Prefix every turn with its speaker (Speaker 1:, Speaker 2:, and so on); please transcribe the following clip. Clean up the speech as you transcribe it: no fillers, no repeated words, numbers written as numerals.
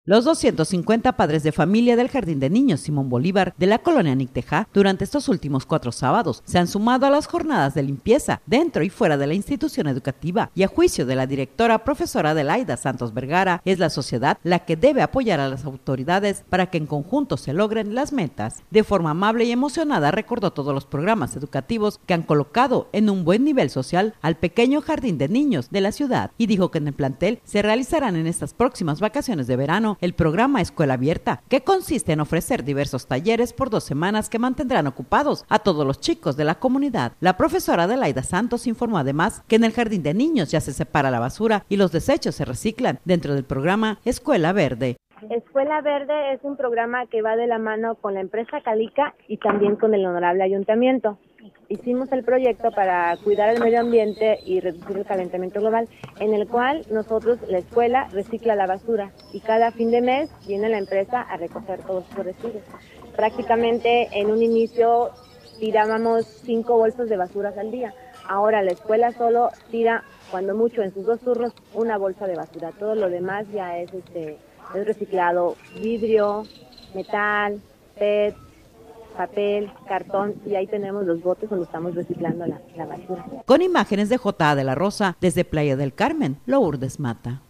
Speaker 1: Los 250 padres de familia del Jardín de Niños Simón Bolívar de la colonia Nicteja durante estos últimos 4 sábados se han sumado a las jornadas de limpieza dentro y fuera de la institución educativa y a juicio de la directora profesora Adelaida Santos Vergara es la sociedad la que debe apoyar a las autoridades para que en conjunto se logren las metas. De forma amable y emocionada recordó todos los programas educativos que han colocado en un buen nivel social al pequeño Jardín de Niños de la ciudad y dijo que en el plantel se realizarán en estas próximas vacaciones de verano el programa Escuela Abierta, que consiste en ofrecer diversos talleres por 2 semanas que mantendrán ocupados a todos los chicos de la comunidad. La profesora Adelaida Santos informó además que en el Jardín de Niños ya se separa la basura y los desechos se reciclan dentro del programa Escuela Verde.
Speaker 2: Escuela Verde es un programa que va de la mano con la empresa Calica y también con el honorable ayuntamiento. Hicimos el proyecto para cuidar el medio ambiente y reducir el calentamiento global, en el cual nosotros, la escuela, recicla la basura y cada fin de mes viene la empresa a recoger todos sus residuos. Prácticamente en un inicio tirábamos 5 bolsas de basuras al día. Ahora la escuela solo tira, cuando mucho, en sus 2 turnos, 1 bolsa de basura. Todo lo demás ya es reciclado: vidrio, metal, PET, papel, cartón, y ahí tenemos los botes donde estamos reciclando la basura.
Speaker 1: Con imágenes de J.A. de la Rosa, desde Playa del Carmen, Lourdes Mata.